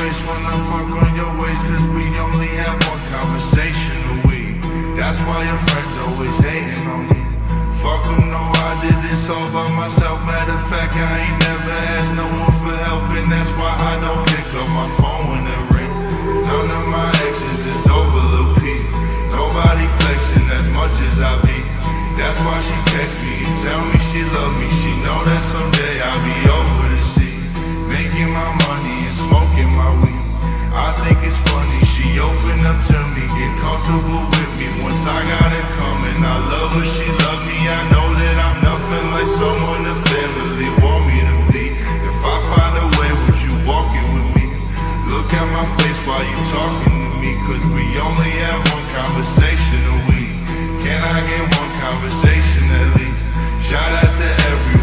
waist when I fuck on your waist, cause we only have one conversation a week. That's why your friends always hating on me. Fuck them, no, I did this all by myself. Matter of fact, I ain't never asked no one for help, and that's why I don't pick up my phone when it ring. None of my exes is over Lil P. Nobody flexing as much as I be. That's why she text me and tell me she love me. She know that someday I'll be over the sea, making my money and smoking my weed. I think it's funny, she opened up to me, get comfortable with me. Once I got it coming, I love her, she love me. I know that I'm nothing like someone the family want me to be. If I find a way, would you walk it with me? Look at my face while you talking to me, cause we only have one conversation a week. Can I get one conversation at least? Shout out to everyone.